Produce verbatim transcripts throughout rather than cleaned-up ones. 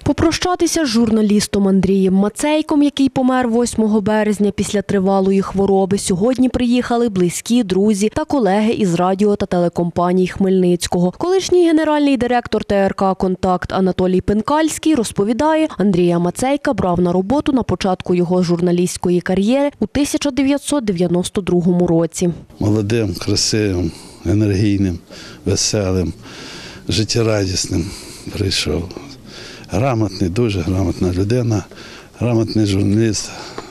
Попрощатися з журналістом Андрієм Мацейком, який помер восьмого березня після тривалої хвороби, сьогодні приїхали близькі, друзі та колеги із радіо та телекомпаній Хмельницького. Колишній генеральний директор Те Ер Ка «Контакт» Анатолій Пенкальський розповідає, Андрія Мацейка брав на роботу на початку його журналістської кар'єри у тисяча дев'ятсот дев'яносто другому році. Молодим, красивим, енергійним, веселим, життєрадісним прийшов. Грамотний, дуже грамотна людина, грамотний журналіст,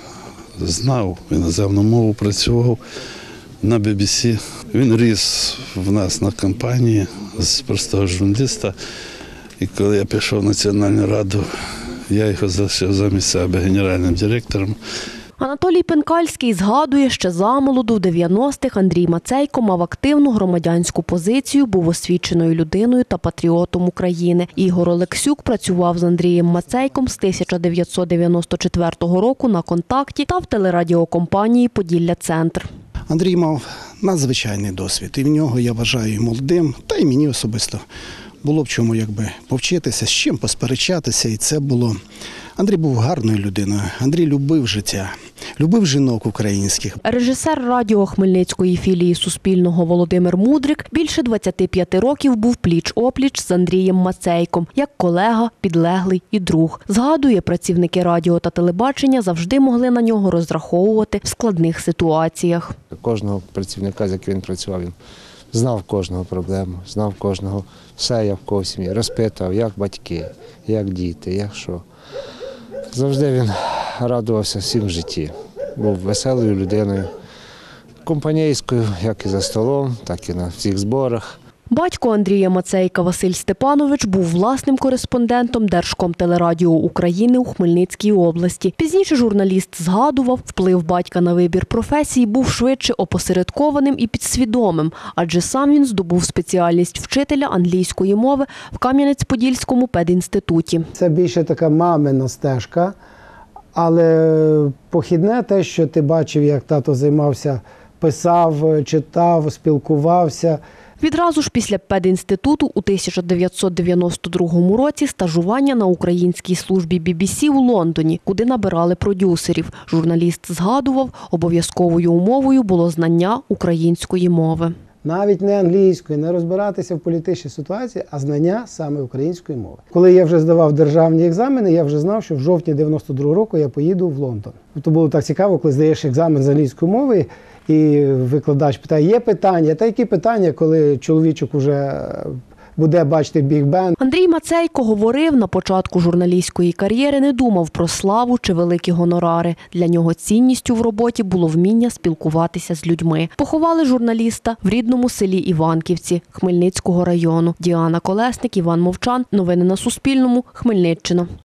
знав іноземну мову, працював на Бі Бі Сі. Він ріс в нас на компанії з простого журналіста. І коли я пішов в Національну раду, я його залишив замість себе генеральним директором. Анатолій Пенкальський згадує, ще замолоду в дев'яностих Андрій Мацейко мав активну громадянську позицію, був освіченою людиною та патріотом України. Ігор Олексюк працював з Андрієм Мацейком з тисяча дев'ятсот дев'яносто четвертого року на «Контакті» та в телерадіокомпанії «Поділля-Центр». Андрій мав надзвичайний досвід, і в нього, я вважаю, і молодим, та й мені особисто було б чому якби повчитися, з чим посперечатися, і це було. Андрій був гарною людиною, Андрій любив життя, любив жінок українських. Режисер радіо Хмельницької філії Суспільного Володимир Мудрик більше двадцяти п'яти років був пліч-опліч з Андрієм Мацейком, як колега, підлеглий і друг. Згадує, працівники радіо та телебачення завжди могли на нього розраховувати в складних ситуаціях. Кожного працівника, з яким він працював, він знав кожного проблему, знав кожного, все як в кого в сім'ї, розпитав, як батьки, як діти, як що. Завжди він радувався всім в житті. Був веселою людиною, компанійською, як і за столом, так і на всіх зборах. Батько Андрія Мацейка Василь Степанович був власним кореспондентом Держкомтелерадіо України у Хмельницькій області. Пізніше журналіст згадував, вплив батька на вибір професії був швидше опосередкованим і підсвідомим, адже сам він здобув спеціальність вчителя англійської мови в Кам'янець-Подільському педінституті. Це більше така мамина стежка, але похідне те, що ти бачив, як тато займався, писав, читав, спілкувався. Відразу ж після педінституту у тисяча дев'ятсот дев'яносто другому році стажування на українській службі Бі Бі Сі у Лондоні, куди набирали продюсерів. Журналіст згадував, обов'язковою умовою було знання української мови. Навіть не англійської, не розбиратися в політичній ситуації, а знання саме української мови. Коли я вже здавав державні екзамени, я вже знав, що в жовтні дев'яносто другого року я поїду в Лондон. То було так цікаво, коли здаєш екзамен з англійської мови, і викладач питає, є питання? Та які питання, коли чоловічок уже буде бачити Біг Бен? Андрій Мацейко говорив, на початку журналістської кар'єри не думав про славу чи великі гонорари. Для нього цінністю в роботі було вміння спілкуватися з людьми. Поховали журналіста в рідному селі Іванківці Хмельницького району. Діана Колесник, Іван Мовчан. Новини на Суспільному. Хмельниччина.